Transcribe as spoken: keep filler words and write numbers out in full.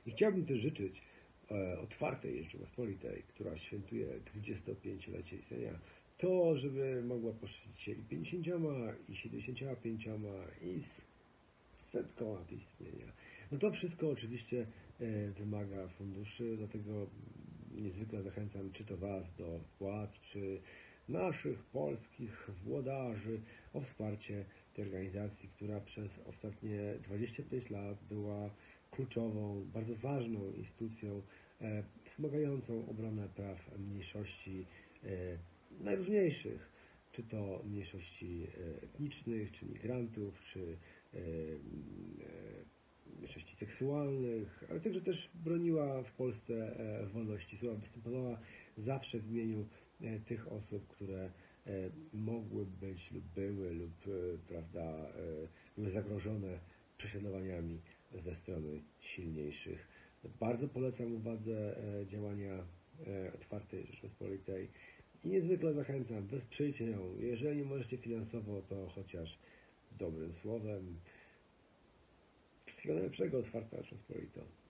I chciałbym też życzyć e, otwartej Rzeczypospolitej, która świętuje dwudziestopięciolecie istnienia, to, żeby mogła poszczycić się i pięćdziesięcioma, i siedemdziesięcioma pięcioma, i z setką lat istnienia. No to wszystko oczywiście e, wymaga funduszy, dlatego niezwykle zachęcam czy to Was do wpłat, czy naszych polskich włodarzy o wsparcie tej organizacji, która przez ostatnie dwadzieścia pięć lat była kluczową, bardzo ważną instytucją e, wspomagającą obronę praw mniejszości e, najróżniejszych, czy to mniejszości etnicznych, czy migrantów, czy e, e, mniejszości seksualnych, ale także też broniła w Polsce e, wolności słowa, występowała zawsze w imieniu e, tych osób, które e, mogły być lub były lub e, prawda, e, były zagrożone prześladowaniami ze strony silniejszych. Bardzo polecam uwadze e, działania e, Otwartej Rzeczypospolitej i niezwykle zachęcam, wesprzyjcie ją. Jeżeli nie możecie finansowo, to chociaż dobrym słowem. Wszystkiego najlepszego, Otwarta Rzeczypospolita.